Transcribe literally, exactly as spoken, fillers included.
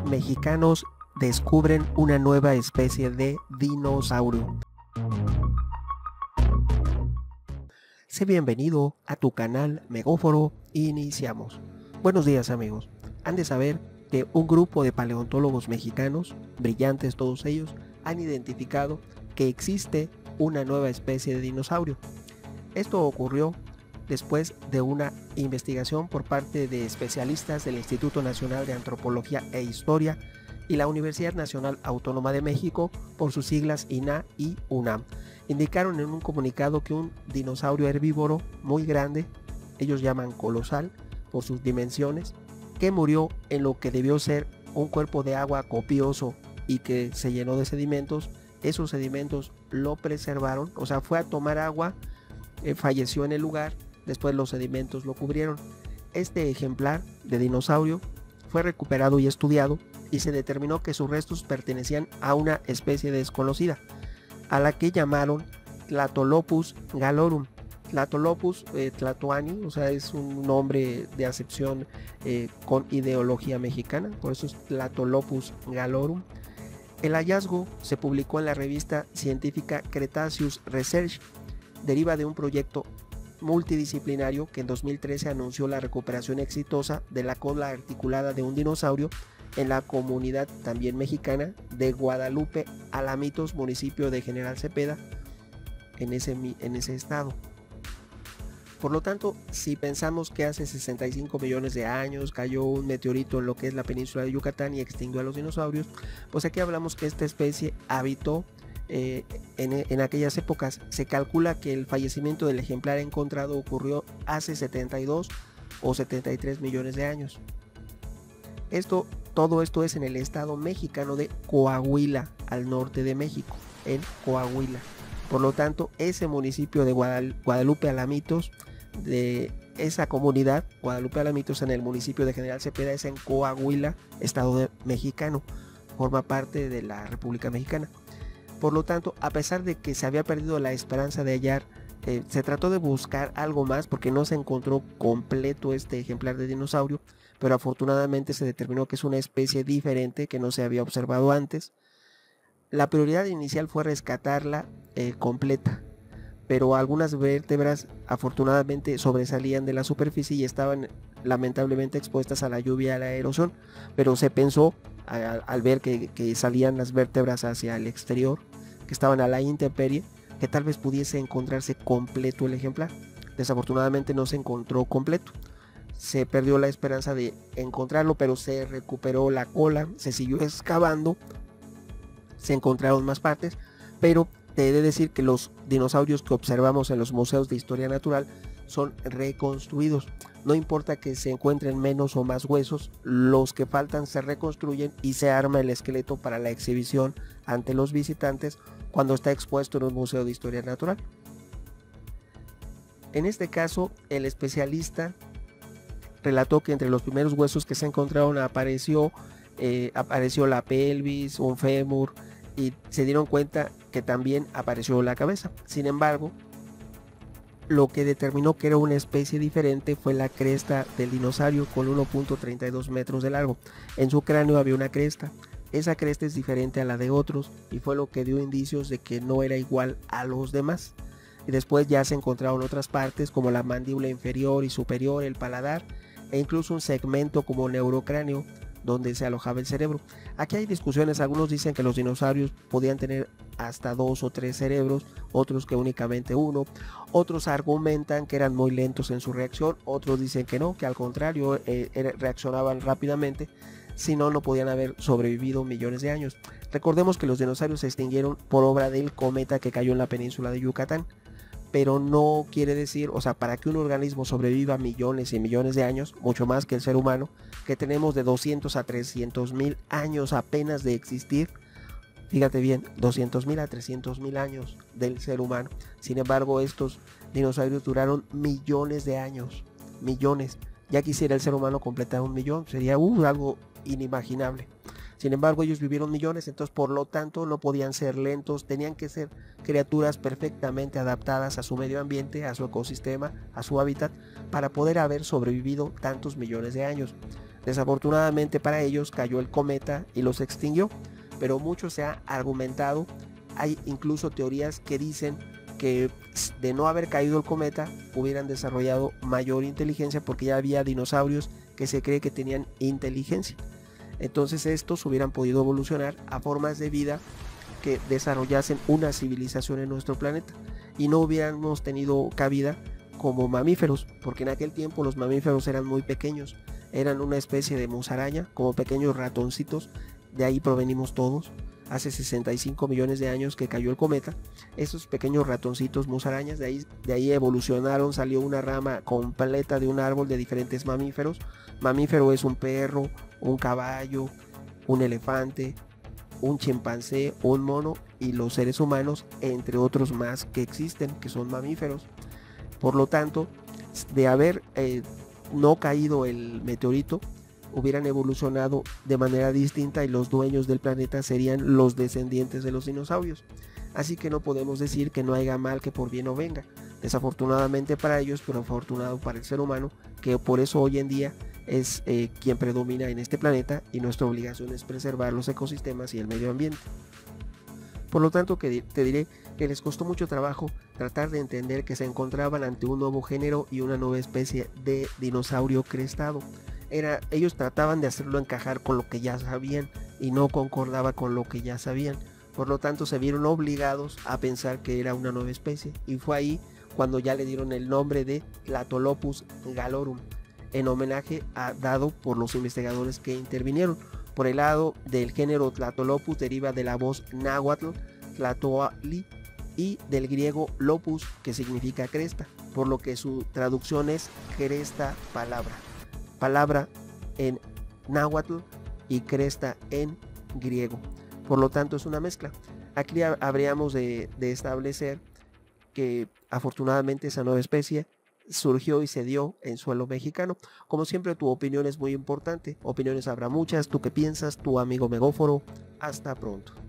mexicanos descubren una nueva especie de dinosaurio. Sé bienvenido a tu canal Megóforo. Iniciamos. Buenos días, amigos. Han de saber que un grupo de paleontólogos mexicanos, brillantes todos ellos, han identificado que existe una nueva especie de dinosaurio. Esto ocurrió después de una investigación por parte de especialistas del Instituto Nacional de Antropología e Historia y la Universidad Nacional Autónoma de México, por sus siglas I N A y UNAM. Indicaron en un comunicado que un dinosaurio herbívoro muy grande, ellos llaman colosal por sus dimensiones, que murió en lo que debió ser un cuerpo de agua copioso y que se llenó de sedimentos. Esos sedimentos lo preservaron, o sea, fue a tomar agua, eh, falleció en el lugar, después los sedimentos lo cubrieron. Este ejemplar de dinosaurio fue recuperado y estudiado y se determinó que sus restos pertenecían a una especie desconocida, a la que llamaron Tlatolopus galorum. Tlatolopus eh, tlatoani, o sea, es un nombre de acepción eh, con ideología mexicana, por eso es Tlatolopus galorum. El hallazgo se publicó en la revista científica Cretaceous Research. Deriva de un proyecto multidisciplinario que en dos mil trece anunció la recuperación exitosa de la cola articulada de un dinosaurio en la comunidad también mexicana de Guadalupe Alamitos, municipio de General Cepeda, en ese, en ese estado. Por lo tanto, si pensamos que hace sesenta y cinco millones de años cayó un meteorito en lo que es la península de Yucatán y extinguió a los dinosaurios, pues aquí hablamos que esta especie habitó eh, en, en aquellas épocas. Se calcula que el fallecimiento del ejemplar encontrado ocurrió hace setenta y dos o setenta y tres millones de años. Esto, todo esto es en el estado mexicano de Coahuila, al norte de México, en Coahuila. Por lo tanto, ese municipio de Guadal Guadalupe Alamitos, de esa comunidad, Guadalupe Alamitos, en el municipio de General Cepeda, es en Coahuila, estado de mexicano, forma parte de la República Mexicana. Por lo tanto, a pesar de que se había perdido la esperanza de hallar, eh, se trató de buscar algo más porque no se encontró completo este ejemplar de dinosaurio, pero afortunadamente se determinó que es una especie diferente que no se había observado antes. La prioridad inicial fue rescatarla eh, completa, pero algunas vértebras afortunadamente sobresalían de la superficie y estaban lamentablemente expuestas a la lluvia y a la erosión, pero se pensó a, a, al ver que, que salían las vértebras hacia el exterior, que estaban a la intemperie, que tal vez pudiese encontrarse completo el ejemplar. Desafortunadamente no se encontró completo. Se perdió la esperanza de encontrarlo, pero se recuperó la cola, se siguió excavando, se encontraron más partes, pero te he de decir que los dinosaurios que observamos en los museos de historia natural son reconstruidos. No importa que se encuentren menos o más huesos, los que faltan se reconstruyen y se arma el esqueleto para la exhibición ante los visitantes cuando está expuesto en un museo de historia natural. En este caso, el especialista relató que entre los primeros huesos que se encontraron apareció, eh, apareció la pelvis, un fémur, y se dieron cuenta que también apareció la cabeza. Sin embargo, lo que determinó que era una especie diferente fue la cresta del dinosaurio con uno punto treinta y dos metros de largo. En su cráneo había una cresta. Esa cresta es diferente a la de otros y fue lo que dio indicios de que no era igual a los demás. Y después ya se encontraron otras partes como la mandíbula inferior y superior, el paladar e incluso un segmento como neurocráneo donde se alojaba el cerebro. Aquí hay discusiones, algunos dicen que los dinosaurios podían tener hasta dos o tres cerebros, otros que únicamente uno, otros argumentan que eran muy lentos en su reacción, otros dicen que no, que al contrario eh, reaccionaban rápidamente, si no, no podían haber sobrevivido millones de años. Recordemos que los dinosaurios se extinguieron por obra del cometa que cayó en la península de Yucatán, pero no quiere decir, o sea, para que un organismo sobreviva millones y millones de años, mucho más que el ser humano, que tenemos de doscientos a trescientos mil años apenas de existir, fíjate bien, doscientos mil a trescientos mil años del ser humano. Sin embargo, estos dinosaurios duraron millones de años, millones. Ya quisiera el ser humano completar un millón, sería uh, algo inimaginable. Sin embargo, ellos vivieron millones, entonces por lo tanto no podían ser lentos, tenían que ser criaturas perfectamente adaptadas a su medio ambiente, a su ecosistema, a su hábitat, para poder haber sobrevivido tantos millones de años. Desafortunadamente para ellos cayó el cometa y los extinguió, pero mucho se ha argumentado, hay incluso teorías que dicen que de no haber caído el cometa hubieran desarrollado mayor inteligencia porque ya había dinosaurios que se cree que tenían inteligencia. Entonces estos hubieran podido evolucionar a formas de vida que desarrollasen una civilización en nuestro planeta y no hubiéramos tenido cabida como mamíferos, porque en aquel tiempo los mamíferos eran muy pequeños, eran una especie de musaraña, como pequeños ratoncitos, de ahí provenimos todos. Hace sesenta y cinco millones de años que cayó el cometa, esos pequeños ratoncitos musarañas, de ahí, de ahí evolucionaron, salió una rama completa de un árbol de diferentes mamíferos. Mamífero es un perro, un caballo, un elefante, un chimpancé, un mono y los seres humanos, entre otros más que existen, que son mamíferos. Por lo tanto, de haber eh, no caído el meteorito, hubieran evolucionado de manera distinta y los dueños del planeta serían los descendientes de los dinosaurios. Así que no podemos decir que no haya mal que por bien no venga. Desafortunadamente para ellos, pero afortunado para el ser humano, que por eso hoy en día es eh, quien predomina en este planeta y nuestra obligación es preservar los ecosistemas y el medio ambiente. Por lo tanto, que te diré que les costó mucho trabajo tratar de entender que se encontraban ante un nuevo género y una nueva especie de dinosaurio crestado. Era, ellos trataban de hacerlo encajar con lo que ya sabían y no concordaba con lo que ya sabían. Por lo tanto, se vieron obligados a pensar que era una nueva especie y fue ahí cuando ya le dieron el nombre de Tlatolopus galorum, en homenaje a, dado por los investigadores que intervinieron. Por el lado del género Tlatolopus deriva de la voz náhuatl, tlatoali, y del griego lopus, que significa cresta, por lo que su traducción es cresta palabra. Palabra en náhuatl y cresta en griego. Por lo tanto es una mezcla. Aquí habríamos de, de establecer que afortunadamente esa nueva especie surgió y se dio en suelo mexicano. Como siempre, tu opinión es muy importante. Opiniones habrá muchas. ¿Tú qué piensas? Tu amigo Megóforo. Hasta pronto.